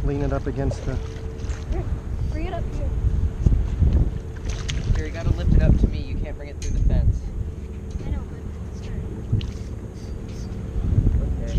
lean it up against the... Here, bring it up here. Here, you gotta lift it up to me. You can't bring it through the fence. I know, but it's turn. Okay.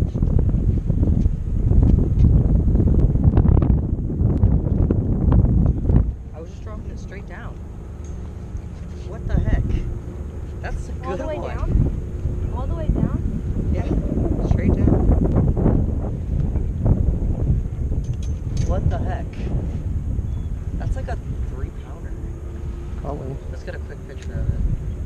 I was just dropping it straight down. What the heck? That's a good one. All the way down? All the way down? Yeah, straight down. What the heck? That's like a 3-pounder. Probably. Let's get a quick picture of it.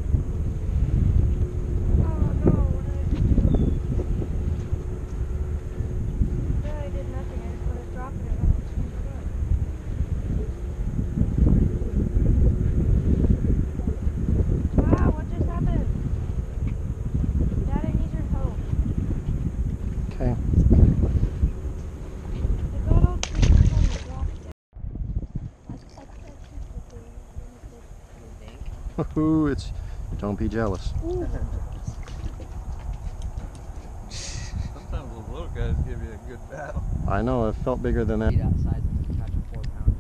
Oh no, what did I do? Yeah, I did nothing. I just let it drop it and then it swung it up. Ah, what just happened? Dad, I need your help. Okay. I got all three of them and dropped it. Woohoo, it's... Don't be jealous. Sometimes those little guys give you a good battle. I know, it felt bigger than that. That size and then catch a 4-pounder.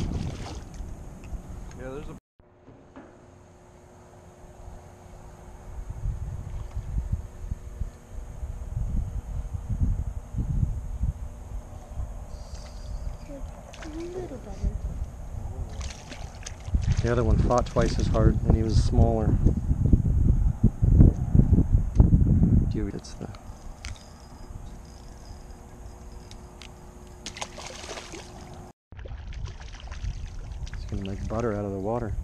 Yeah, there's a... A little better. The other one fought twice as hard and he was smaller. Dude, it's the... It's gonna make butter out of the water.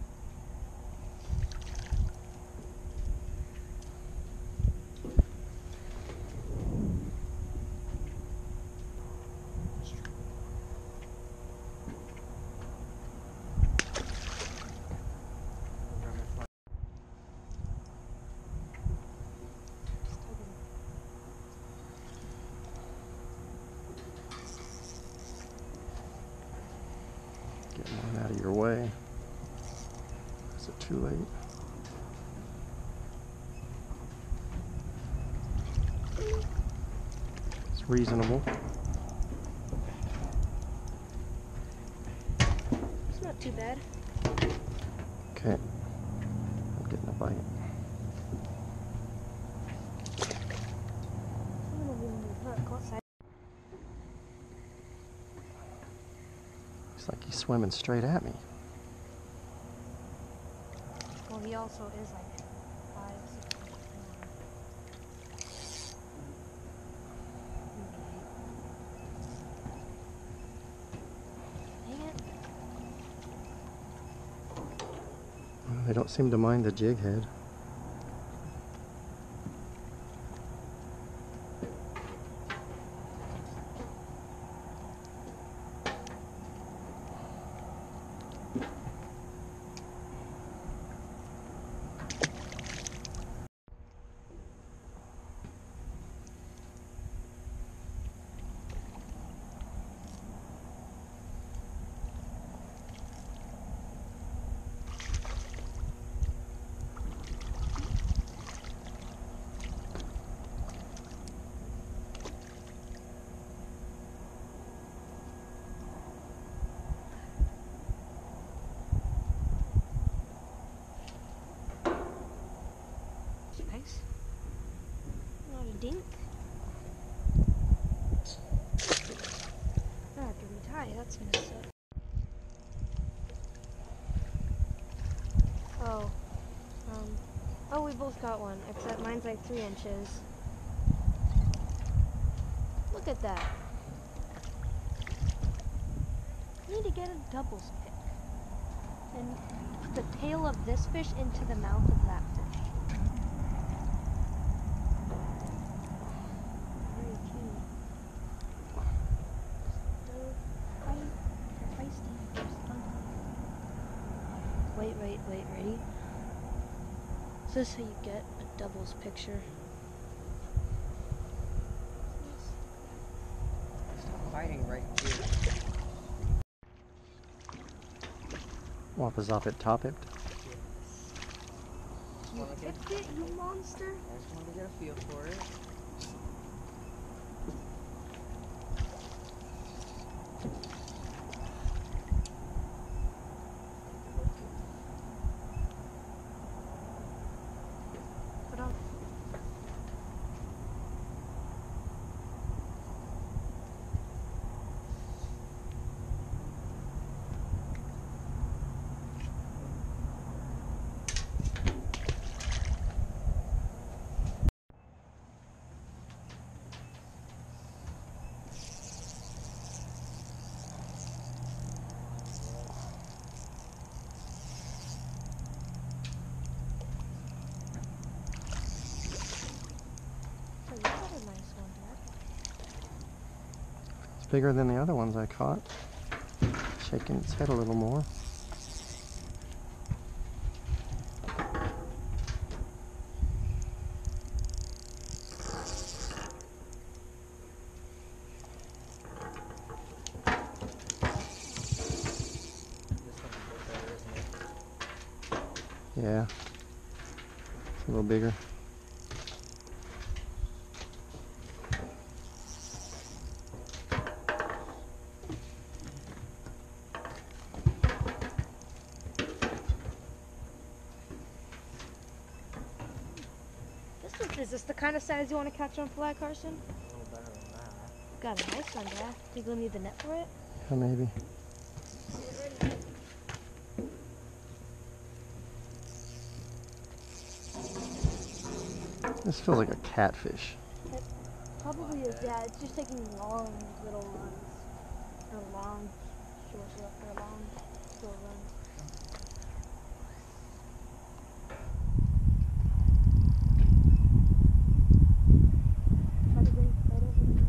Get one out of your way. Is it too late? It's reasonable. It's not too bad. Okay. I'm getting a bite. I'm gonna leave the hook outside. Looks like he's swimming straight at me. Well, he also is like 5, 6 inches long. Dang it. They don't seem to mind the jig head. Nice. Not a dink. I have to retie, that's gonna suck. Oh, we both got one, except mine's like 3 inches. Look at that. I need to get a doubles pick. And put the tail of this fish into the mouth of that fish. Very cute. They're feisty. They're spunky. Wait, ready? So this is how you get a doubles picture. Stop fighting right here. Wappa's off it, top it. You tipped it, you monster! I just wanted to get a feel for it. bigger than the other ones I caught. Shaking its head a little more. Yeah, it's a little bigger. Is this the kind of size you want to catch on fly, Carson? A little better than that. Got a nice one, Dad. Think we'll need the net for it? Yeah, maybe. This feels like a catfish. It probably is, yeah. It's just taking long little runs. Or long, short runs. Try to bring it right over there.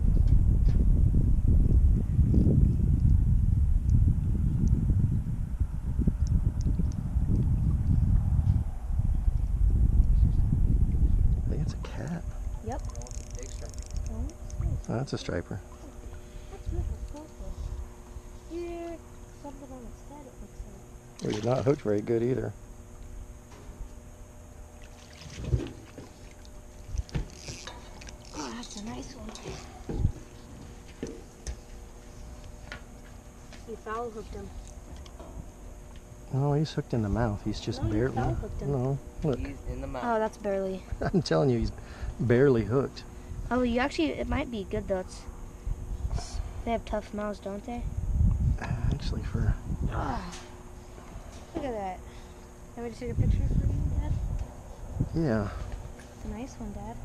I think it's a cat. Yep. Big stripe. Oh, Oh, that's a striper. that's good. That's colorful. Here, something on its head, it looks like. Well, you're not hooked very good either. Oh, that's a nice one. You foul hooked him. No, he's hooked in the mouth. He's just No, you barely. foul hooked him. No, look. He's in the mouth. Oh, that's barely. I'm telling you, he's barely hooked. Oh, you actually, it might be good though. They have tough mouths, don't they? Actually, for Oh, look at that. Can we just take a picture for you, Dad? yeah. It's a nice one, Dad.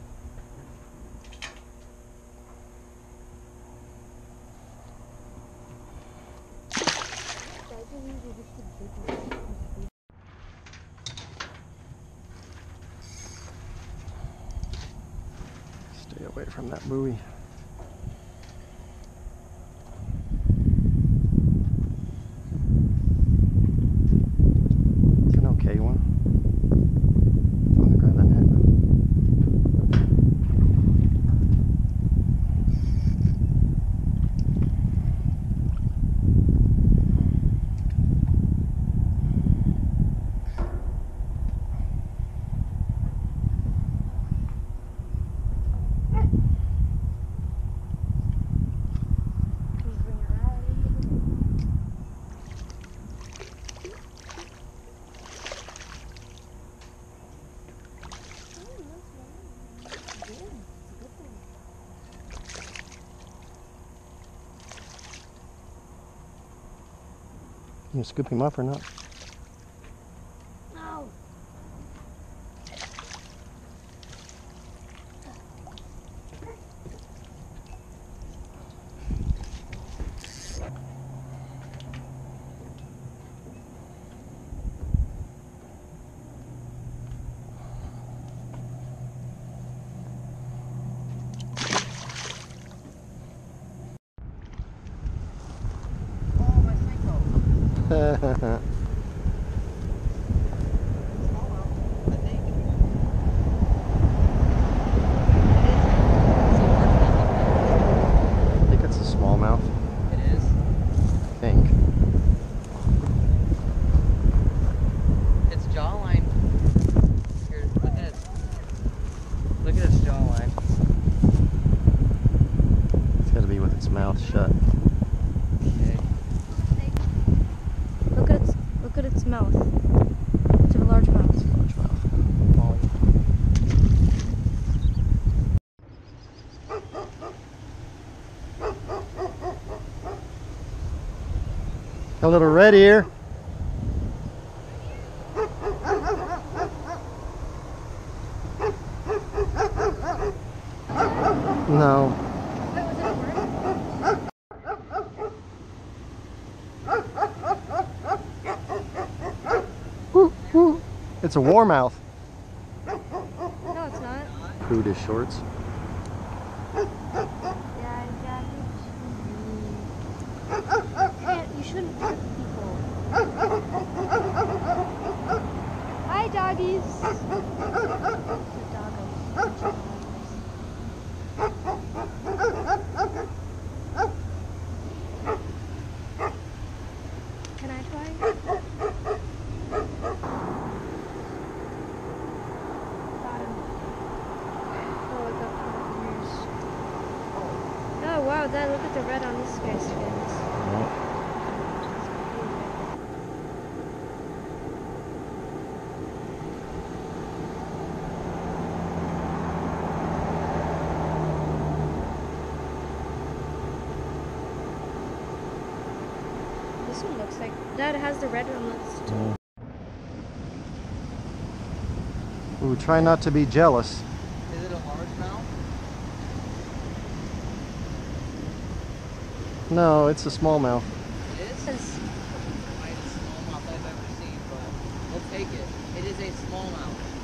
Stay away from that buoy. It's an okay one. I'm gonna grab the net. Can you bring it right into You scoop him up or not? No. Oh, my snake boat. Smallmouth, I think. I think it's a smallmouth. It is. I think. Its jawline. Here, look at it. Look at its jawline. It's got to be with its mouth shut. Okay. Look at its mouth. It's a large mouth. Large mouth. Molly. A little red ear. No. Wait, was it a bird? Woo, woo. It's a warmouth. No, it's not. Food is shorts. Yeah, exactly. Can I try? Got him. Oh, I got caught up in yours. Oh wow, that look at the red on this guy's fins. This one looks like that has the red on this too. Ooh, try not to be jealous. Is it a largemouth? No, it's a smallmouth. It is? Yes. The smallmouth I've ever seen, but we'll take it. It is a smallmouth.